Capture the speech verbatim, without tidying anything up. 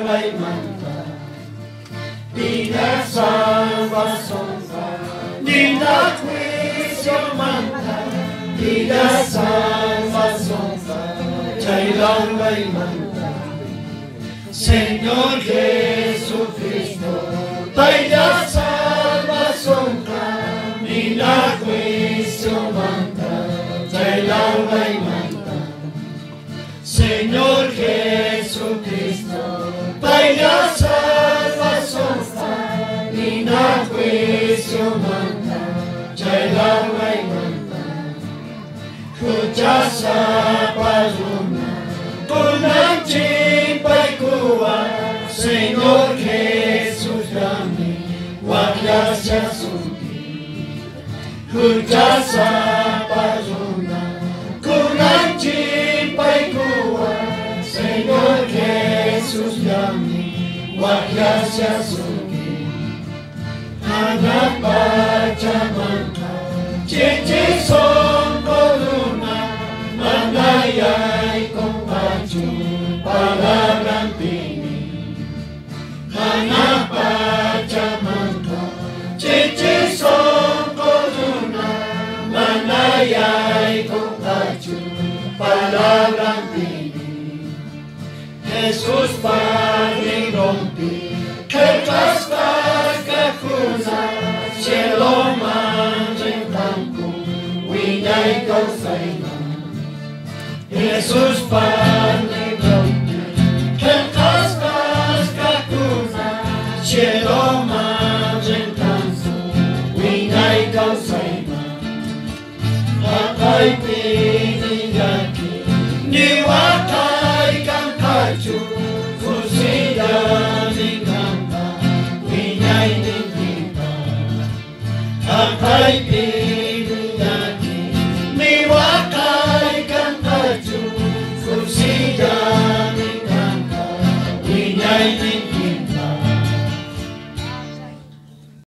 alba y manta, vida, salvación, vida, juicio, manta, vida, salvación, el alba y manta. Señor Jesucristo, vida, salvación, vida, juicio, manta, el alba y manta. Señor Jesucristo, vaya salvación, vida, juicio, manta, el alba y manta. Escucha esa paloma, con la chimpa y cuba, Señor Jesús grande, gracias a ti. Escucha esa paloma, con la chimpa y cuba, Señor Jesús grande, gracias a ti. Ana Pachamama, chichi son columna, mandaya y compachu, palabra antini. Ana Pachamama, chichi son columna, mandaya y compachu, palabra antini. Jesús Padre rompi, que cascas que cruza, cielo mancha en campo, huilla y causaima. Jesús Padre